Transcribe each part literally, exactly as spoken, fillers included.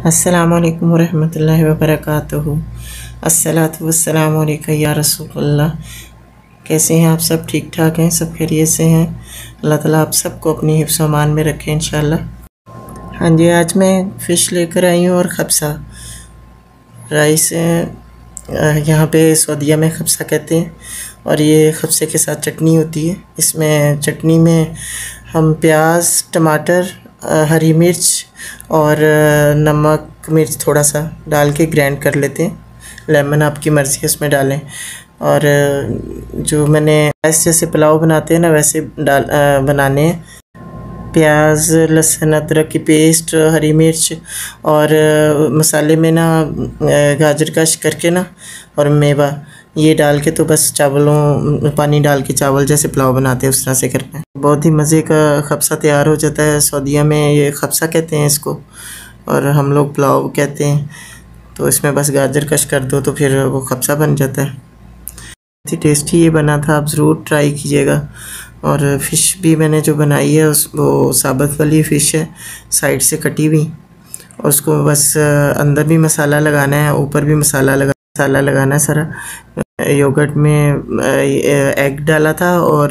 अस्सलामुअलैकुम वरहमतुल्लाहि वबरकातुहू। अस्सलातु वस्सलामु अलैका या रसूलल्लाह। कैसे हैं आप सब? ठीक ठाक हैं? सब खैरियत से हैं? अल्लाह ताला आप सबको अपनी हिफ्ज़ व अमान में रखें इंशाअल्लाह। हाँ जी, आज मैं फ़िश लेकर आई हूँ और खब्सा राइस, यहाँ पे सऊदीया में खब्सा कहते हैं, और ये खब्से के साथ चटनी होती है। इसमें चटनी में हम प्याज, टमाटर, हरी मिर्च और नमक मिर्च थोड़ा सा डाल के ग्राइंड कर लेते हैं। लेमन आपकी मर्ज़ी है उसमें डालें। और जो मैंने ऐसे जैसे पुलाव बनाते हैं ना वैसे डाल बनाने हैं। प्याज, लहसुन, अदरक की पेस्ट, हरी मिर्च और मसाले में ना गाजर कश करके ना और मेवा ये डाल के तो बस चावलों पानी डाल के चावल जैसे पुलाव बनाते हैं उस तरह से करना है। बहुत ही मज़े का खब्सा तैयार हो जाता है। सऊदीया में ये खब्सा कहते हैं इसको और हम लोग पुलाव कहते हैं। तो इसमें बस गाजर कश कर दो तो फिर वो खब्सा बन जाता है। बहुत ही टेस्टी ये बना था, आप ज़रूर ट्राई कीजिएगा। और फ़िश भी मैंने जो बनाई है उस वो साबुत वाली फ़िश है, साइड से कटी हुई, और उसको बस अंदर भी मसाला लगाना है, ऊपर भी मसाला लगा मसाला लगाना है सारा। योगर्ट में एग डाला था और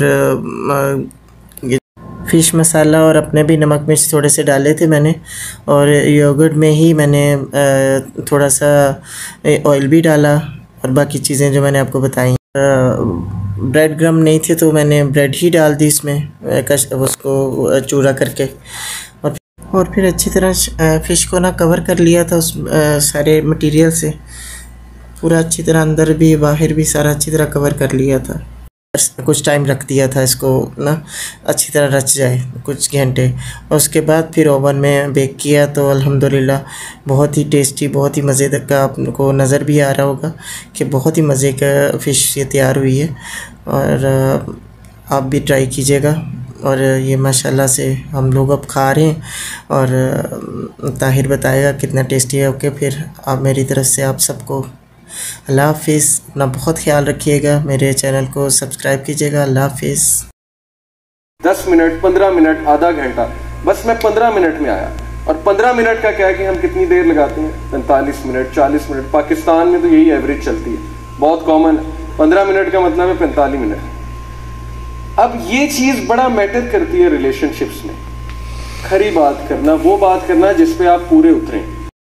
फ़िश मसाला और अपने भी नमक मिर्च थोड़े से डाले थे मैंने, और योगर्ट में ही मैंने थोड़ा सा ऑयल भी डाला और बाकी चीज़ें जो मैंने आपको बताई। ब्रेड क्रम्ब नहीं थे तो मैंने ब्रेड ही डाल दी इसमें, कश उसको चूरा करके, और और फिर अच्छी तरह फ़िश को ना कवर कर लिया था उस सारे मटेरियल से, पूरा अच्छी तरह अंदर भी बाहर भी सारा अच्छी तरह कवर कर लिया था। कुछ टाइम रख दिया था इसको ना अच्छी तरह रच जाए, कुछ घंटे, और उसके बाद फिर ओवन में बेक किया तो अल्हम्दुलिल्लाह बहुत ही टेस्टी, बहुत ही मज़े का, आपको नज़र भी आ रहा होगा कि बहुत ही मज़े का फ़िश ये तैयार हुई है। और आप भी ट्राई कीजिएगा। और ये माशाल्लाह से हम लोग अब खा रहे हैं और ताहिर बताएगा कितना टेस्टी है। ओके, फिर आप मेरी तरफ से आप सबको अल्लाह हाफिज़। अपना बहुत ख्याल रखिएगा, मेरे चैनल को सब्सक्राइब कीजिएगा। अल्लाह हाफिज़। दस मिनट, पंद्रह मिनट, आधा घंटा, बस मैं पंद्रह मिनट में आया। और पंद्रह मिनट का क्या है कि हम कितनी देर लगाते हैं? पैंतालीस मिनट, चालीस मिनट। पाकिस्तान में तो यही एवरेज चलती है, बहुत कॉमन है। पंद्रह मिनट का मतलब है पैंतालीस मिनट। अब ये चीज़ बड़ा मैटर करती है रिलेशनशिप्स में। खरी बात करना, वो बात करना जिस पे आप पूरे उतरें।